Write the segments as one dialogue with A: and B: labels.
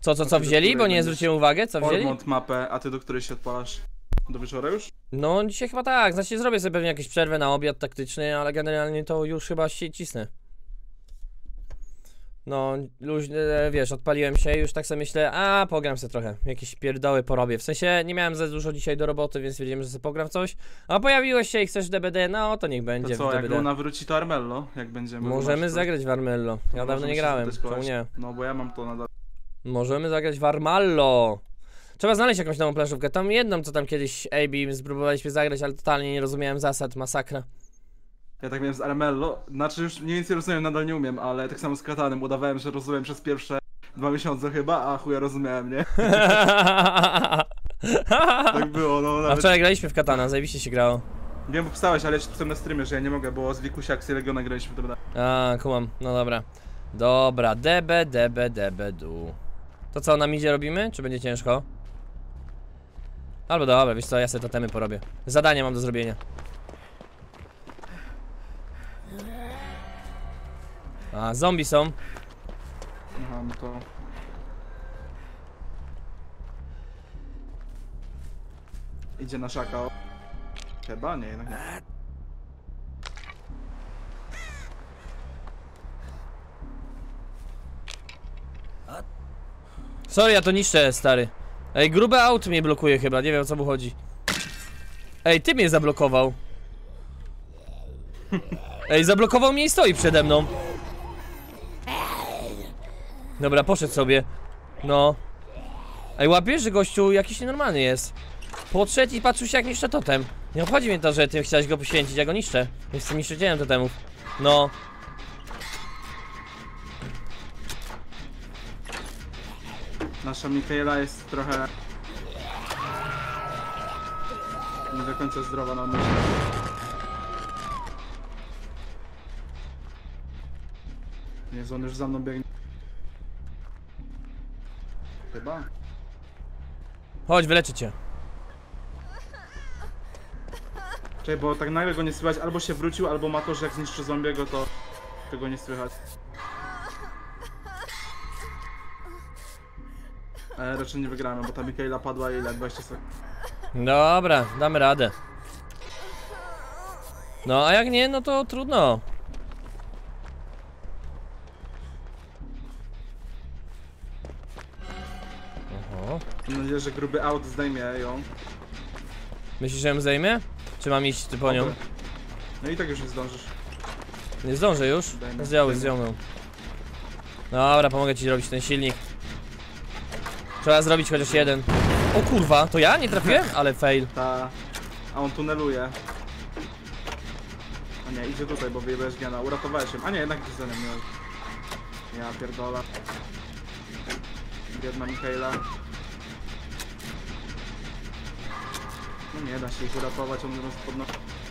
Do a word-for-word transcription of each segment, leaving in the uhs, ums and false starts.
A: Co, co, co wzięli? Bo nie zwróciłem uwagę, co wzięli?
B: Ormont mapę, a ty do której się odpalasz? Do wieczora już?
A: No dzisiaj chyba tak, znaczy zrobię sobie pewnie jakąś przerwę na obiad taktyczny, ale generalnie to już chyba się cisnę. No, luźny, wiesz, odpaliłem się i już tak sobie myślę, a pogram sobie trochę, jakieś pierdoły porobię. W sensie nie miałem za dużo dzisiaj do roboty, więc wiedziałem, że sobie pogram w coś. A pojawiłeś się i chcesz D B D, no to niech będzie
B: To co,
A: w D B D.
B: jak ona wróci to Armello, jak będziemy
A: Możemy
B: to...
A: zagrać w Armello, ja
B: to
A: dawno nie
B: się
A: grałem,
B: zatestować.
A: czemu nie?
B: No bo ja mam to nadal.
A: Możemy zagrać w Armallo. Trzeba znaleźć jakąś nową planszówkę, tam jedną co tam kiedyś A B spróbowaliśmy zagrać, ale totalnie nie rozumiałem zasad, masakra.
B: Ja tak miałem z Armello, znaczy już mniej więcej rozumiem, nadal nie umiem, ale tak samo z Katanem udawałem, że rozumiem przez pierwsze dwa miesiące chyba, a chuja rozumiałem, nie? Tak było, no nawet...
A: A wczoraj graliśmy w Katana, zajebiście się grało.
B: Wiem, bo pisałeś, ale ja ci pisałem na streamie, że ja nie mogę, bo z Wikusia Aksy Legiona graliśmy, dobra.
A: A, kumam, no dobra. Dobra, debe, debe, debe, du. To co, na midzie robimy? Czy będzie ciężko? Albo dobra, wiesz co, ja sobie totemy porobię. Zadanie mam do zrobienia. A, zombie są.
B: Aha, no to... Idzie na szaka. Chyba? Nie, jednak nie.
A: Sorry, ja to niszczę, stary. Ej, grube aut mnie blokuje chyba, nie wiem o co mu chodzi. Ej, ty mnie zablokował. Ej, zablokował mnie i stoi przede mną. Dobra, poszedł sobie. No. Ej, łapiesz, że gościu jakiś nienormalny jest. Podszedł i patrzył się jak niszczę totem. Nie obchodzi mnie to, że ty chciałeś go poświęcić, ja go niszczę. Jestem niszczycielem totemów. No.
B: Nasza Mikaela jest trochę... nie do końca zdrowa na myśli. Jezu, on już za mną biegnie. Chyba?
A: Chodź, wyleczę cię.
B: Czekaj, bo tak nagle go nie słychać, albo się wrócił, albo ma to, że jak zniszczy zombiego, to tego nie słychać. E, raczej nie wygramy, bo ta Mikaela padła i ile? dwadzieścia sekund.
A: Dobra, damy radę. No, a jak nie, no to trudno. Oho.
B: Mam nadzieję, że gruby aut zdejmie ją.
A: Myślisz, że ją zajmie? Czy mam iść ty po nią?
B: No i tak już nie zdążysz.
A: Nie zdążę już?
B: Zdejmę,
A: Zdjął,
B: zdejmę.
A: zdjął ją. Dobra, pomogę ci zrobić ten silnik. Trzeba zrobić chociaż jeden. O kurwa, to ja nie trafiłem? Ale fail.
B: Ta... A on tuneluje. A nie, idzie tutaj, bo wyjebałeś Giana. Uratowałeś ją. A nie, jednak gdzieś za nim miał. Ja pierdola. Biedna Mikaela. No nie da się ich uratować, on roz podno...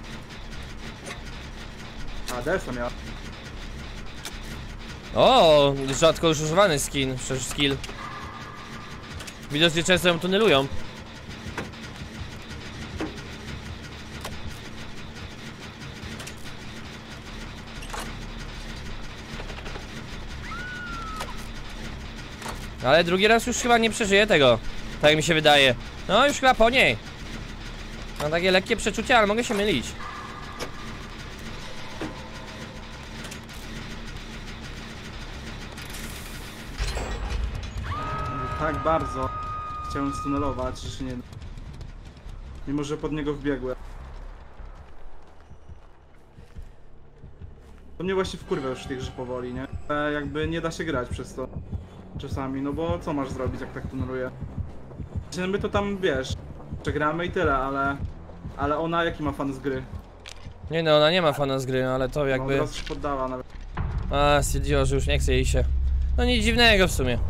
B: A, Delsa miała.
A: O, rzadko już używany skin, przecież skill. Widocznie często ją tunelują. Ale drugi raz już chyba nie przeżyje tego. Tak mi się wydaje. No już chyba po niej. Mam takie lekkie przeczucie, ale mogę się mylić.
B: Tak bardzo chciałem stunelować, że się nie... Mimo, że pod niego wbiegłem. To mnie właśnie wkurwia już tych, że powoli, nie? E, jakby nie da się grać przez to. Czasami, no bo co masz zrobić, jak tak tuneluje? Znaczy, my to tam, wiesz, przegramy i tyle, ale... Ale ona jaki ma fan z gry?
A: Nie no, ona nie ma fana z gry, ale to
B: No,
A: jakby...
B: teraz się poddała nawet.
A: A, stwierdziła, że już nie chce jej się. No nic dziwnego w sumie.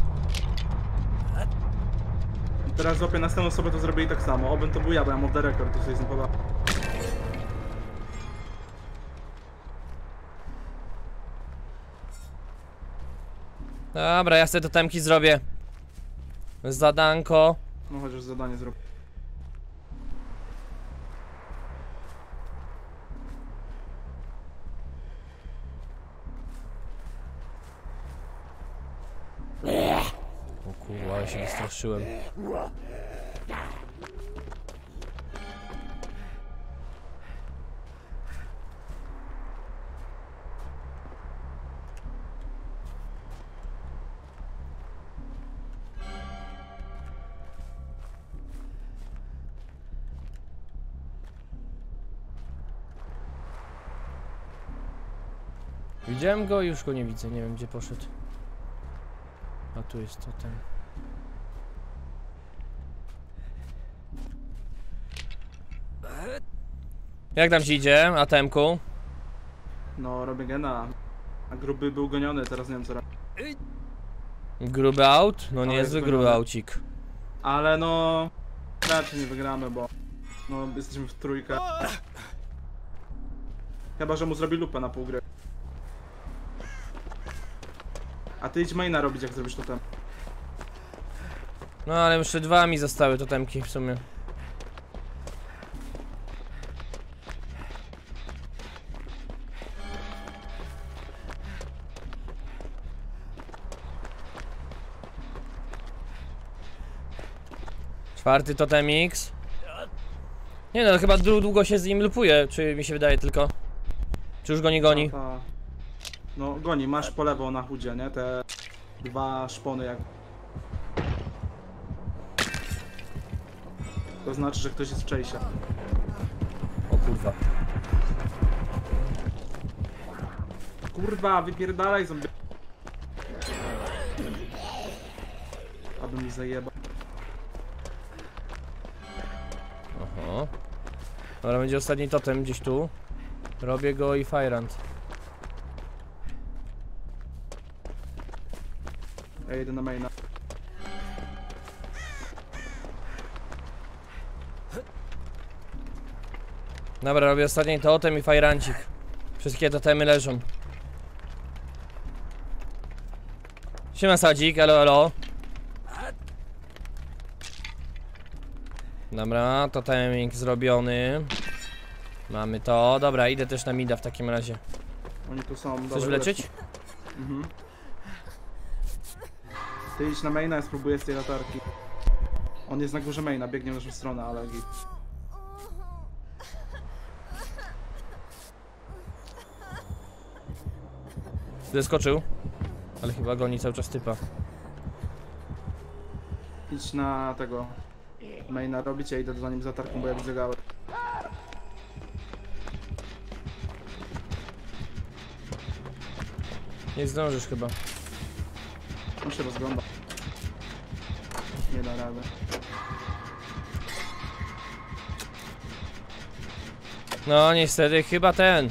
B: Teraz złapię następną osobę, to zrobię i tak samo. Obym to był ja, bo ja mam off the record, to sobie z nim poda.
A: Dobra, ja sobie totemki zrobię. Zadanko.
B: No chociaż zadanie zrobię.
A: O kurwa, ja się wystraszyłem. Widziałem go i już go nie widzę, nie wiem gdzie poszedł. A tu jest totem. Jak tam ci idzie, A T M-ku?
B: No, robię gena. A gruby był goniony, teraz nie wiem co robi.
A: Gruby aut? No
B: Ale
A: niezły
B: jest
A: gruby
B: goniony.
A: aucik.
B: Ale no... raczej nie wygramy, bo... no, jesteśmy w trójkę. Chyba, że mu zrobi lupę na pół gry. A ty idź maina robić, jak zrobisz to tam.
A: No ale jeszcze dwa mi zostały totemki w sumie. Czwarty totem X. Nie no, chyba dłu- długo się z nim lupuje, czy mi się wydaje tylko. Czy już go nie goni?
B: No, ta... no goni, masz po lewo na chudzie, nie? Te dwa szpony jak... To znaczy, że ktoś jest w chase'ie.
A: O kurwa.
B: Kurwa, wypierdalaj zombie. Aby mi zajebał.
A: Oho. Dobra, będzie ostatni totem gdzieś tu. Robię go i Firant.
B: Ja jedę na maina.
A: Dobra, robię ostatni totem i Firancik. Wszystkie totemy leżą. Siema Sadzik, elo elo. Dobra, totemik zrobiony. Mamy to, dobra, idę też na mida w takim razie.
B: Oni tu są.
A: Chcesz
B: dobra,
A: wleczyć?
B: lecz. Mhm. Ty idź na maina, ja spróbuję z tej latarki. On jest na górze maina, biegnie w naszą stronę, ale git.
A: Zeskoczył. Ale chyba goni cały czas typa.
B: Idź na tego maina robić, ja idę za nim z latarką, bo ja widzę gałę.
A: Nie zdążysz chyba.
B: On się rozgląda. Nie da rady.
A: No niestety, chyba ten.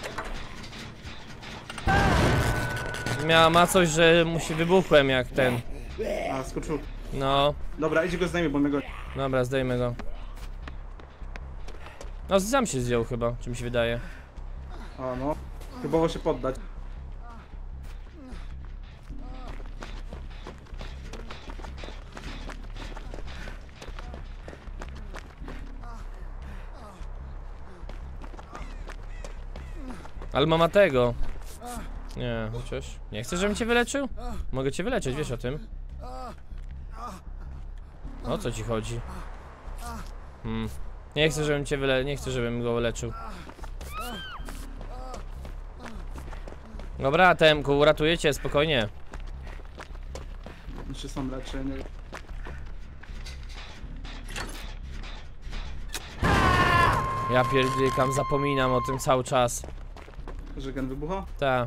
A: Miała, ma coś, że musi wybuchłem jak ten.
B: A, skoczył.
A: No,
B: Dobra, idź go zdejmij, bo my go...
A: dobra, zdejmę go. No sam się zdjął chyba, czy mi się wydaje.
B: A no. Próbował się poddać.
A: Ale mama tego. Nie, chociaż. Nie chcesz, żebym cię wyleczył? Mogę cię wyleczyć, wiesz o tym. O co ci chodzi? Hmm. Nie chcę, żebym cię wyle... Nie chcę, żebym go wyleczył. Dobra, Temku, uratuję cię, spokojnie.
B: On się sam leczy, nie...
A: Ja pierdykam, zapominam o tym cały czas.
B: Że gen wybucha?
A: Ta.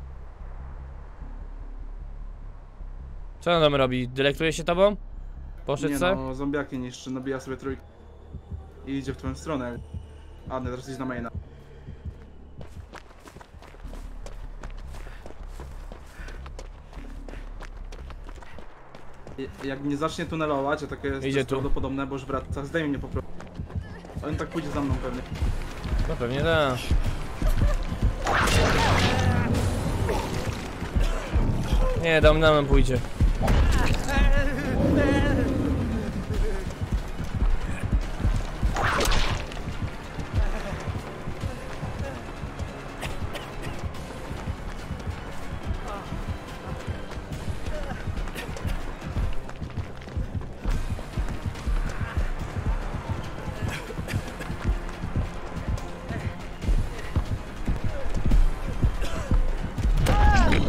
A: Co on tam robi? Dylektuje się tobą? Poszedł
B: Nie
A: se?
B: no, zombiaki niszczy, nabija sobie trójkę. I idzie w twoją stronę. A, nie, teraz idź na maina. I- Jak nie zacznie tunelować, a takie jest
A: Idzie tu.
B: prawdopodobne, bo już wraca, zdejmij mnie po prostu. On tak pójdzie za mną pewnie.
A: No pewnie tak. Nie, dam nam pójdzie.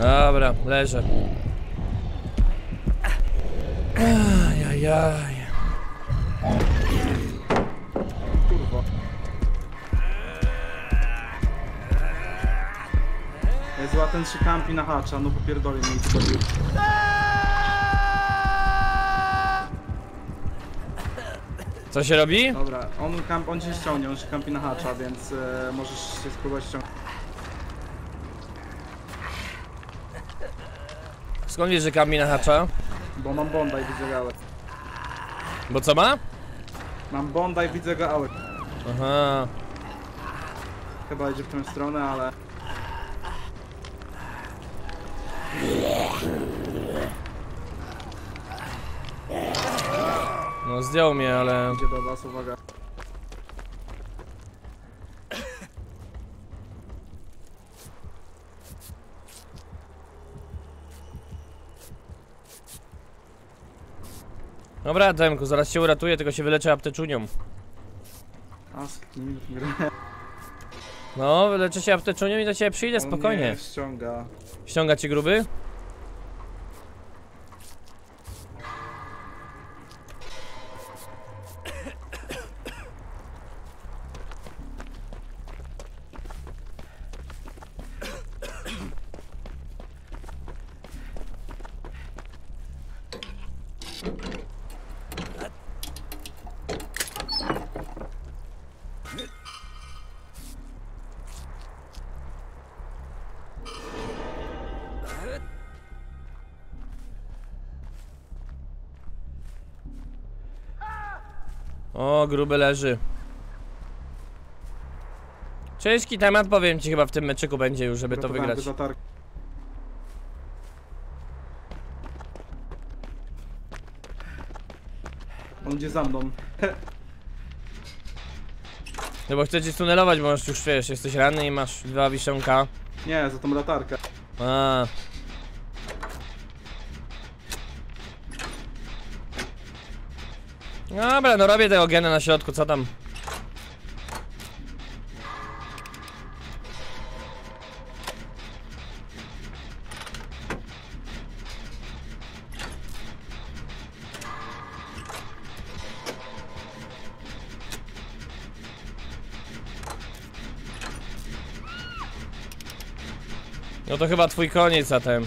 A: Dobra, leżę. Ajajaj.
B: Kurwa. Jest zła ten trzy kampi na hacza, no popierdolę mi to zrobił.
A: Co się robi?
B: Dobra, on, kamp, on cię ściągnie, on się kampi na hacza, więc e, możesz się spróbować ściągnąć.
A: Skąd wiesz, że Kamil hacza?
B: Bo mam bonda i widzę go auek.
A: Bo co ma?
B: Mam bonda i widzę go auek.
A: Aha.
B: Chyba idzie w tę stronę, ale...
A: No zdjął mnie, ale...
B: Idzie do was, uwaga.
A: Dobra, Demku, zaraz cię uratuję, tylko się wyleczę apteczunią.
B: Ask, nie grę.
A: No, wyleczę się apteczunią i do ciebie przyjdę, spokojnie.
B: Nie ściąga.
A: Ściąga ci gruby? O, gruby leży. Ciężki temat, powiem ci, chyba w tym meczyku będzie już, żeby to
B: Gotowałem
A: wygrać.
B: go za targ- On idzie za mną.
A: No bo chcę cię tunelować, bo masz już, wiesz, jesteś ranny i masz dwa wiszonka.
B: Nie, za tą latarkę.
A: A. Dobra, no robię tego gena na środku, co tam? No to chyba twój koniec zatem.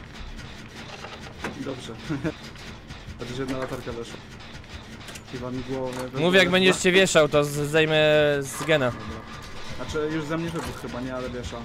B: Dobrze. Chociaż jedna latarka weszła. Kiwa mi głowę.
A: Mów, jak będziesz cię wieszał, to z- zdejmę z gena.
B: Dobra. Znaczy już ze mnie wybuch chyba, nie, ale wiesza.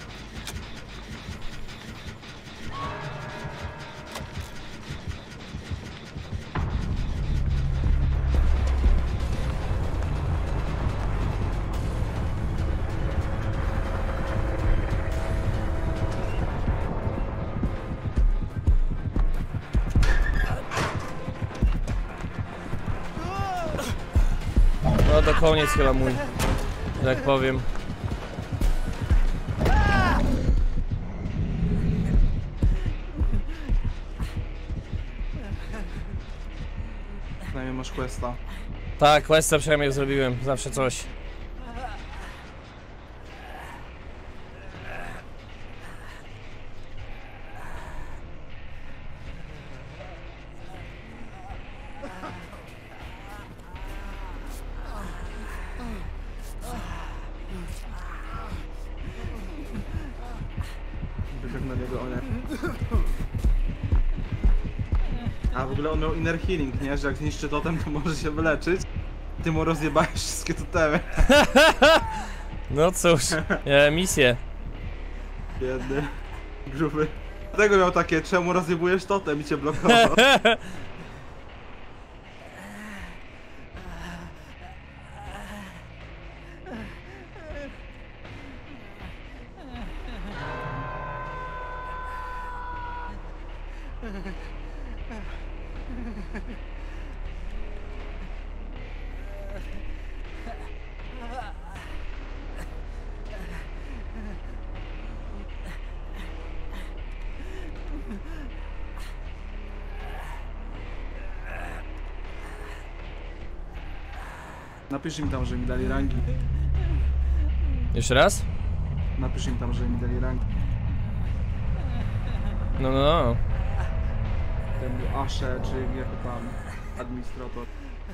A: No to koniec chyba mój, że tak powiem.
B: Przynajmniej masz questa.
A: Tak, questa przynajmniej zrobiłem, zawsze coś.
B: Wybiegł na niego, o nie. A w ogóle on miał inner healing, nie? Że jak zniszczy totem, to może się wyleczyć. Ty mu rozjebałeś wszystkie totemy.
A: No cóż, e, misję.
B: Biedny. Gruby. Dlatego miał takie, czemu rozjebujesz totem i cię blokował. Napisz im tam, że mi dali rangi.
A: Jeszcze raz?
B: Napisz im tam, że mi dali rangi.
A: No, no, no.
B: Ten był Asze, czy jak to tam, administrator.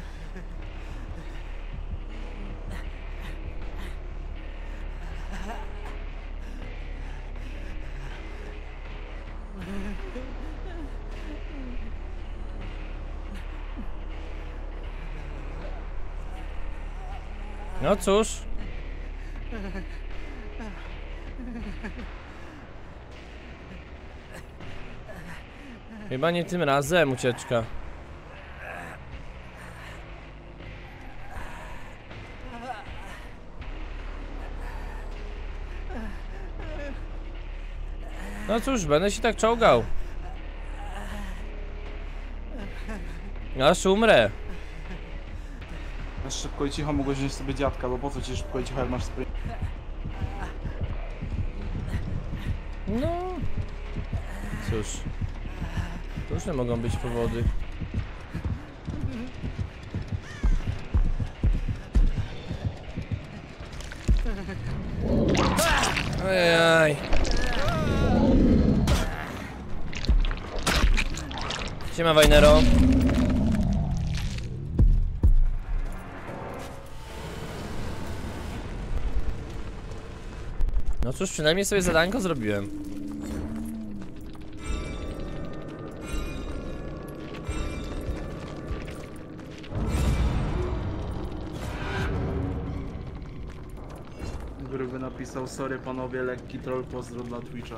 A: No cóż. Chyba nie tym razem ucieczka. No cóż, będę się tak czołgał. Aż umrę.
B: Masz szybko i cicho, mogłeś wziąć sobie dziadka, bo po co ci szybko i cicho, jak masz sprint?
A: No. Cóż. Różne mogą być powody. Ojej. Siema Wajnero. No cóż, przynajmniej sobie zadanko zrobiłem.
B: Gruby napisał, sorry panowie, lekki troll, pozdro dla Twitcha.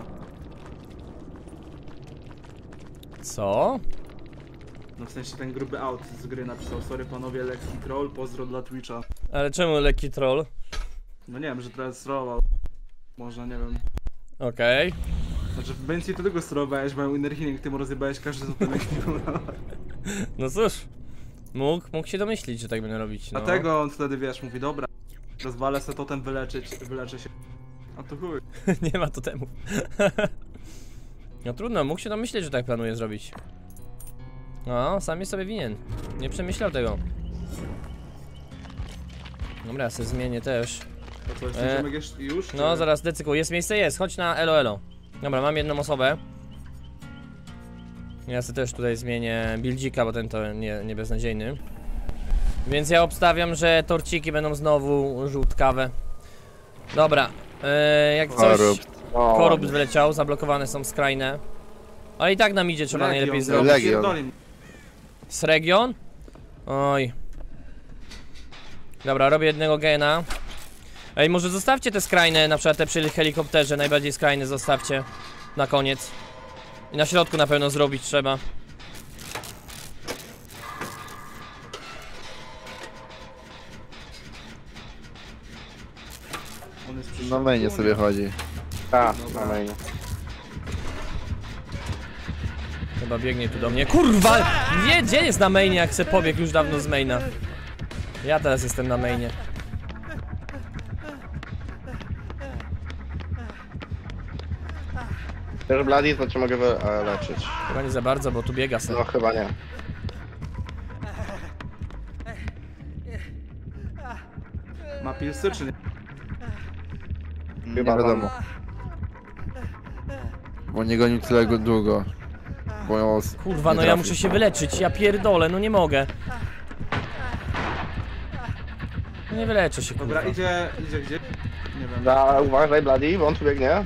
A: Co?
B: No w sensie ten gruby out z gry napisał, sorry panowie, lekki troll, pozdro dla Twitcha.
A: Ale czemu lekki troll?
B: No nie wiem, że teraz strollował. Może, nie wiem.
A: Okej. Okay.
B: Znaczy w Bencji to tylko sterowałeś, bo inner healing, tym rozjebałeś każdy co tam śpił.
A: No cóż. Mógł, mógł się domyślić, że tak będę robić. No.
B: Dlatego on wtedy, wiesz, mówi, dobra, rozwalę se totem, wyleczyć, wyleczę się. A to chuj.
A: Nie ma totemu. No trudno, mógł się domyśleć, że tak planuje zrobić. No, sam jest sobie winien. Nie przemyślał tego. Dobra, ja sobie zmienię też.
B: To co, jest
A: E,
B: ten jeszcze już?
A: No,
B: czy...
A: zaraz decykuj. Jest miejsce? Jest. Chodź na elo elo. Dobra, mam jedną osobę. Ja sobie też tutaj zmienię buildzika, bo ten to nie, nie beznadziejny. Więc ja obstawiam, że torciki będą znowu żółtkawe. Dobra, e, jak coś... Korupt wyleciał, zablokowane są skrajne. Ale i tak nam idzie, trzeba
B: Legion,
A: najlepiej
B: no,
A: zrobić.
C: Legion.
B: pierdoli.
A: Z region? Oj. Dobra, robię jednego gena. Ej, może zostawcie te skrajne, na przykład te przy helikopterze, najbardziej skrajne zostawcie. Na koniec. I na środku na pewno zrobić trzeba.
B: On jest przy
C: Na
B: środku,
C: mainie
B: nie?
C: sobie chodzi.
D: Tak,
B: Dobra.
D: na mainie.
A: Chyba biegnie tu do mnie. Kurwa! Nie, gdzie jest na mainie, jak se pobiegł już dawno z maina. Ja teraz jestem na mainie.
D: Też Bloody, to cię mogę wyleczyć.
A: Chyba nie za bardzo, bo tu biega se.
D: No chyba nie.
B: Ma pilsy czy nie?
C: Nie
D: Chyba
C: wiadomo. Bo nie gonił tyle go długo. Bo on
A: Kurwa,
C: nie
A: no ja
C: trafił.
A: muszę się wyleczyć, ja pierdolę, no nie mogę. No nie wyleczę się, kurwa.
B: Dobra, idzie, idzie gdzie? Nie wiem.
D: Da, uważaj Bloody, bo on tu biegnie.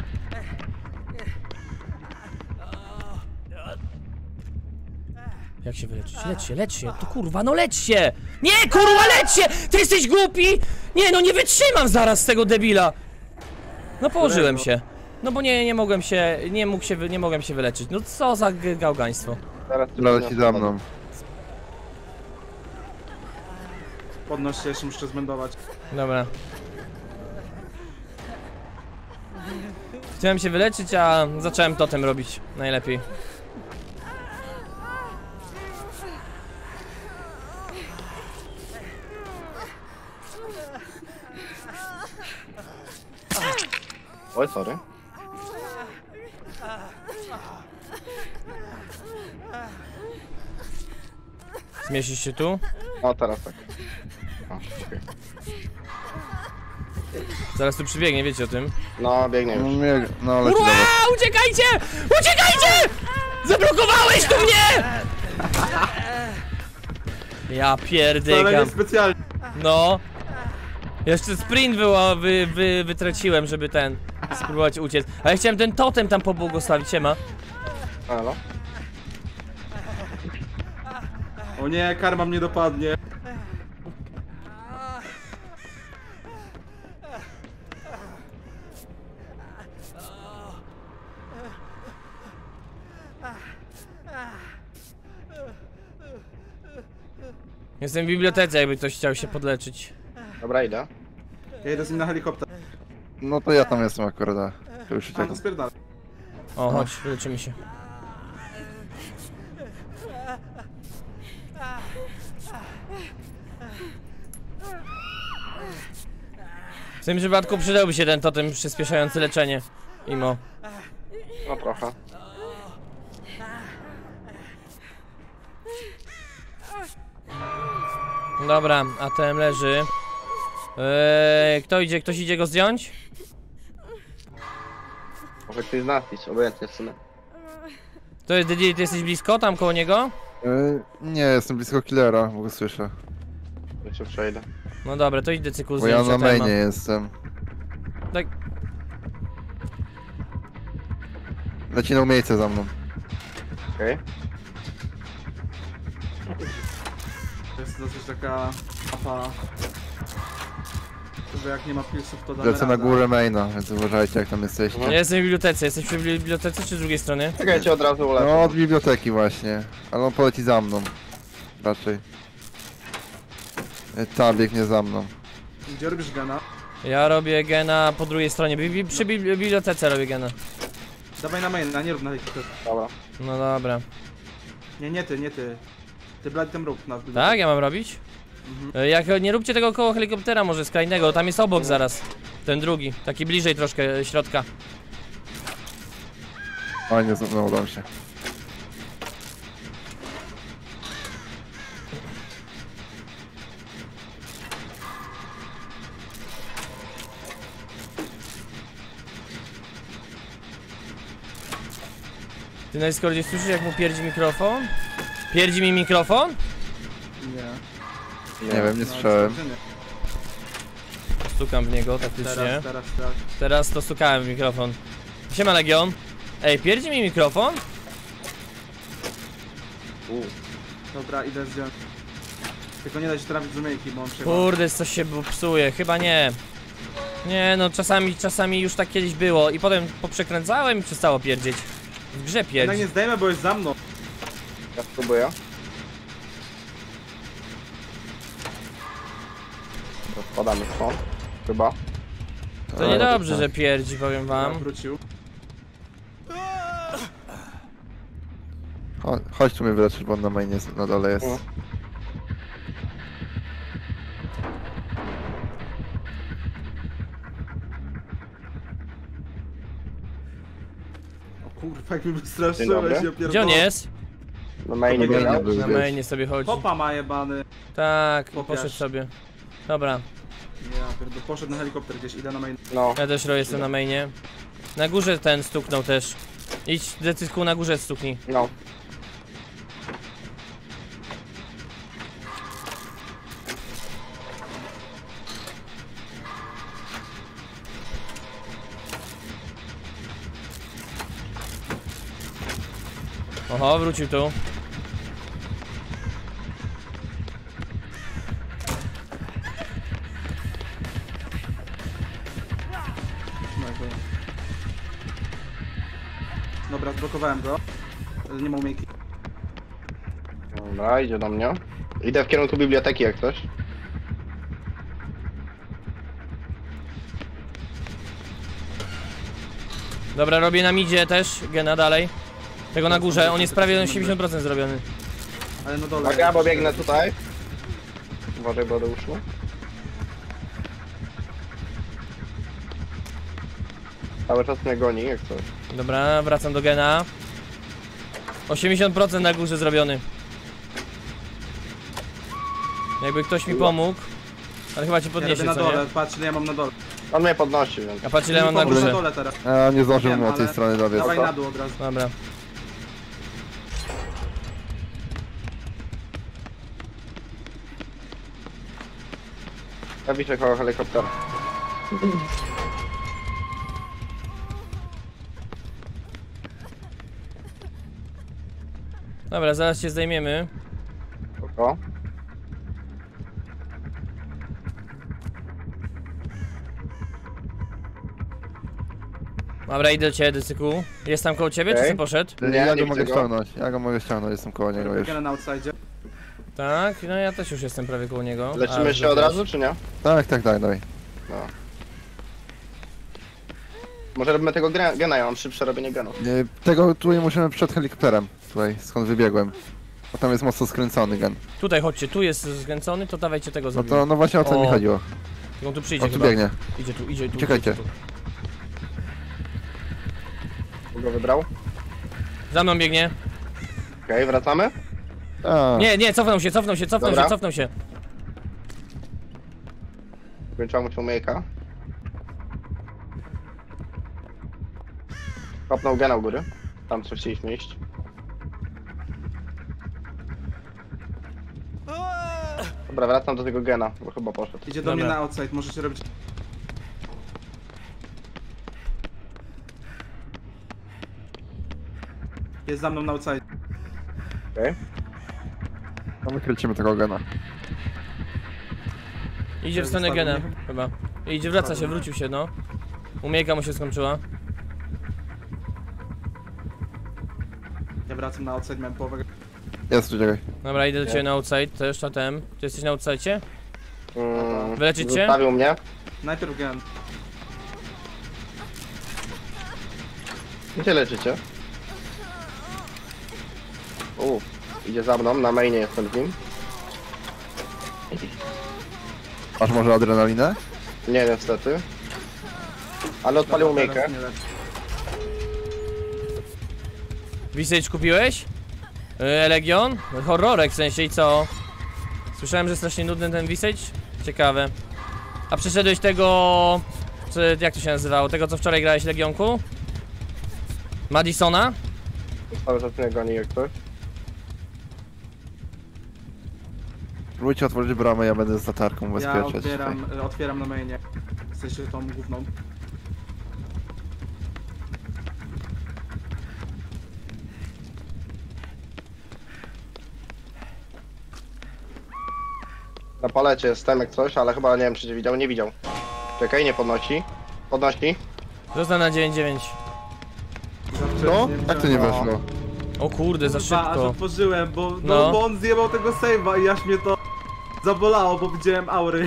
A: Jak się wyleczyć? Lecz się, lecz się, to kurwa, no lecz się! Nie, kurwa, lecz się! Ty jesteś głupi! Nie, no nie wytrzymam zaraz z tego debila! No położyłem się. No bo nie, nie mogłem się, nie mógł się, wy- nie mogłem się wyleczyć. No co za g- gałgaństwo.
D: Zaraz tu
C: Leci
D: biegnie.
C: za mną.
B: Podnoś się, jeszcze muszę zmendować.
A: Dobra. Chciałem się wyleczyć, a zacząłem totem robić najlepiej.
D: Oj, sorry.
A: Zmieścisz się tu?
D: O, teraz tak. O, okej.
A: Zaraz tu przybiegnie, wiecie o tym.
D: No, biegnie
C: No,
D: już.
C: mnie, no leci do
A: Ura!
C: was.
A: Uciekajcie! Uciekajcie! Zablokowałeś tu mnie! Ja
B: Ale nie
A: pierdykam.
B: specjalnie.
A: No. Jeszcze sprint wyła, wy, wy, wytraciłem, żeby ten... spróbować uciec. A ja chciałem ten totem tam pobłogosławić, siema.
D: Halo?
B: O nie, karma mnie dopadnie.
A: Jestem w bibliotece, jakby ktoś chciał się podleczyć.
D: Dobra, idę.
B: Ja idę z nim na helikopter.
C: No to ja tam jestem akurat. a, To już
B: A,
C: uciekam.
B: to spierdala.
A: O, chodź, wyleczymy się. W tym przypadku przydałby się ten totem przyspieszający leczenie. Imo.
D: No trochę.
A: Dobra, A T M leży. Eee, kto idzie? Ktoś idzie go zdjąć?
D: Może ktoś z nas iść, obojętnie w sumie.
A: To jest Didi, ty jesteś blisko, tam koło niego?
C: Y, nie, jestem blisko killera, bo go słyszę.
D: Ja się przejdę.
A: No dobra, to idź decyku
C: Bo ja
A: zdjąć
C: na
A: A T M-a.
C: mainie jestem.
A: Tak.
C: Leci na umiejce za mną.
D: Okej.
B: To jest dosyć taka mapa. Że jak nie ma pilsów, to damy
C: Lecę na
B: radę.
C: górę maina, więc uważajcie jak tam jesteście.
A: Ja jestem w bibliotece, jesteś przy bibliotece czy z drugiej strony?
D: Czekajcie, od razu uleczę.
C: No od biblioteki właśnie, ale on poleci za mną. Raczej. Y, Ta biegnie za mną.
B: Gdzie robisz gena?
A: Ja robię gena po drugiej stronie, bi bi przy bibli bibliotece robię gena.
B: Dawaj na main, a nie rób na helikopter.
D: Dobra.
A: No dobra.
B: Nie, nie ty, nie ty. Ty blad tam rób na
A: Tak, ja mam robić? E, Jak nie róbcie tego koło helikoptera może skrajnego, tam jest obok zaraz. Ten drugi, taki bliżej troszkę e, środka.
C: O nie, no udało się.
A: Ty na Discordzie słyszysz jak mu pierdzi mikrofon? Pierdzi mi mikrofon?
B: Nie.
C: Nie wiem, nie
B: No,
C: słyszałem.
B: myślę, że nie.
A: Stukam w niego taktycznie.
B: Teraz, teraz, teraz.
A: Teraz to stukałem w mikrofon. Siema Legion. Ej, pierdzi mi mikrofon?
D: U.
B: Dobra, idę zdjąć. Tylko nie da się trafić z umiejki, bo on przejechał.
A: Kurde, coś się psuje, chyba nie. Nie no, czasami, czasami już tak kiedyś było i potem poprzekręcałem i przestało pierdzieć. W grze
B: Jednak
A: pierdzi.
B: nie zdejmę, bo jest za mną.
D: Ja spróbuję. Spadamy stąd. Chyba.
A: To niedobrze, że pierdzi, powiem wam.
B: Wrócił.
C: Cho- Chodź tu mnie wyleczyć, bo on na mainie jest- na dole jest.
D: No.
B: O kurwa, jak mi
D: Dzień
B: wystraszyłeś,
D: dobry.
B: ja pierdolę.
A: Gdzie on jest?
D: Na mainie
B: To
D: biegał.
C: był
A: Na
C: gdzieś.
A: mainie sobie chodzi.
B: Popa ma jebany.
A: Tak,
B: Popiasz.
A: poszedł sobie. Dobra,
B: Ja pierdolę, poszedł na helikopter gdzieś, idę na main.
D: No.
A: ja też ro jestem na mainie. Na górze ten stuknął też. Idź decyzku na górze stuknij.
D: No.
A: Oho, wrócił tu.
B: No, to... Dobra, zblokowałem go. Nie ma umiejki.
D: Dobra, idzie do mnie. Idę w kierunku biblioteki jak coś.
A: Dobra, robię na midzie też, gena dalej. Tego na górze, on jest prawie osiemdziesiąt procent zrobiony.
B: Ale na dole.
D: Uwaga, bo biegnę tutaj. Uważaj, bo do uszu. Cały czas mnie goni, jak coś.
A: Dobra, wracam do gena. osiemdziesiąt procent na górze zrobiony. Jakby ktoś mi pomógł. Ale chyba ci
B: Ja robię
A: podniesie,
B: na
A: co
B: dole,
A: nie?
B: patrz ile ja mam na dole.
D: On mnie podnosi, więc...
A: A patrz ile mam na
B: Pomóż na
A: górze.
B: dole teraz.
C: Ja nie zdążyłem
B: Wiem,
C: mu od tej
B: ale-
C: strony dobiec.
B: Dawaj na dół od razu.
A: Dobra.
D: Ja widzę koło helikoptera.
A: Dobra, zaraz cię zdejmiemy.
D: Spoko.
A: Dobra, idę do ciebie, Dycyku. Jest tam koło ciebie, czy
D: Okej.
A: ty poszedł?
D: Nie,
C: ja
D: nie
C: go mogę
D: widzę go.
C: ściągnąć, ja go mogę ściągnąć, jestem koło niego już.
B: Gena na outside.
A: Tak, no ja też już jestem prawie koło niego.
D: Leczymy
A: A,
D: się od
A: wiesz.
D: razu, czy nie?
C: Tak, tak, tak, dawaj.
D: No. Może robimy tego gena, gena, ja mam szybsze robienie genów.
C: Nie, tego tutaj musimy przed helikopterem, tutaj, skąd wybiegłem. Bo tam jest mocno skręcony gen.
A: Tutaj chodźcie, tu jest zkręcony, to dawajcie tego
C: No
A: zrobimy.
C: to, no właśnie o co mi
A: O.
C: chodziło.
A: On tu przyjdzie
C: On tu
A: chyba.
C: biegnie.
A: Idzie tu, idzie tu.
C: Uciekajcie.
A: idzie tu.
D: Go wybrał.
A: Za mną biegnie.
D: Okej, wracamy.
C: A,
A: Nie, nie, cofnął się, cofnął się, cofnął
D: Dobra.
A: się, cofnął się.
D: Kończyłam mu się umiejka. Kopnął gena u góry. Tam co chcieliśmy iść. Dobra, wracam do tego gena, bo chyba poszedł.
B: Idzie do mnie
A: Dobra.
B: na outside, możecie robić. Jest za mną na outside.
D: Okej.
C: no my kręcimy tego gena.
A: Idzie w stronę
B: Zostawił
A: gena,
B: mnie.
A: chyba. Idzie, wraca się, wrócił się, no. Umiejka mu się skończyła.
B: Ja wracam na outside, miałem połowę.
C: Jest, tu czekaj.
A: Dobra, idę do
D: Nie.
A: ciebie na outside, to jeszcze tem. Ty jesteś na outside?
D: Mm,
A: Wyleczyć cię?
D: Zostawił mnie.
B: Najpierw gen.
D: Gdzie leczycie? U, idzie za mną, na mainie jestem z nim.
C: Masz może adrenalinę?
D: Nie, niestety. Ale odpalił
B: Dobra,
D: umiejkę.
B: teraz nie lecz.
A: Visage kupiłeś? Yy, Legion? Horrorek w sensie i co? Słyszałem, że strasznie nudny ten Visage? Ciekawe. A przeszedłeś tego... Czy, jak to się nazywało? Tego co wczoraj grałeś Legionku? Madisona?
D: Cały czas mnie goni jak ktoś.
C: Próbujcie otworzyć bramę, ja będę z latarką
B: Ja
C: ubezpieczać.
B: otwieram, otwieram na mainie. W sensie tą główną.
D: Na palecie jestem jak coś, ale chyba nie wiem czy cię widział, nie widział. Czekaj, nie podnosi. Podnosi.
A: Został na dziewięć dziewięć.
B: Za wcześnie,
C: No? Jak to nie
B: widziałem.
C: weszło?
A: O kurde, za
B: Kurwa, aż
A: szybko.
B: otworzyłem, bo, no.
A: No.
B: bo on zjebał tego save'a i aż mnie to zabolało, bo widziałem aury.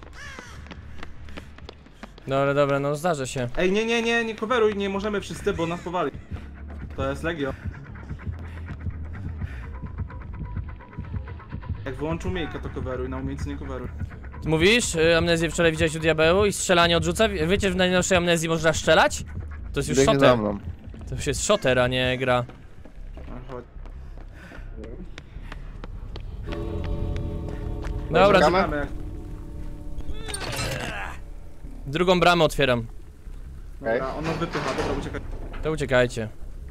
A: Dobra, dobra, no zdarza się.
B: Ej, nie, nie, nie, nie coveruj, nie możemy wszyscy, bo nas powali. To jest Legio. Jak wyłączył umiejkę, to coveruj, na umiejętności nie coveruj.
A: Ty mówisz? Y, amnezję wczoraj widziałeś u diabełu i strzelanie odrzuca? Wiecie, że w najnowszej amnezji można strzelać? To jest już
C: Biegnie za
A: shooter.
C: mną.
A: To już jest shooter, a nie gra.
B: No, chodź.
A: Dobra,
D: Czekamy?
B: Czekamy jak...
A: drugą bramę otwieram.
B: Dobra, on nas wypycha, dobra, uciekaj.
A: To uciekajcie.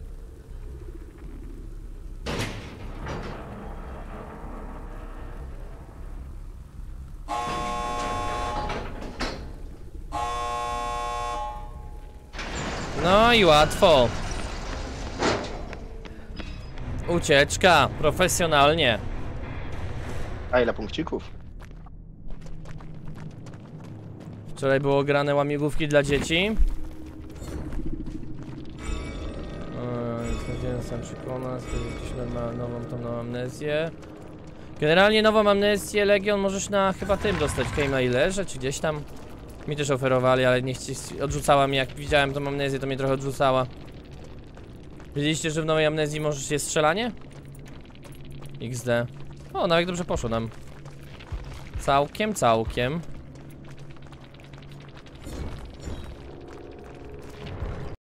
A: No i łatwo. Ucieczka, profesjonalnie.
D: A ile punkcików?
A: Wczoraj było grane łamigłówki dla dzieci. Eee, Sprawdziłem sam przekona, sprawdziliśmy na nową tą nową amnezję. Generalnie nową amnezję Legion możesz na chyba tym dostać, Kejma i Leże, czy gdzieś tam. Mi też oferowali, ale nie chci, odrzucała mnie, jak widziałem tą amnezję, to mnie trochę odrzucała. Wiedzieliście, że w nowej amnezji możesz jest strzelanie? iks de. O, nawet dobrze poszło nam. Całkiem, całkiem.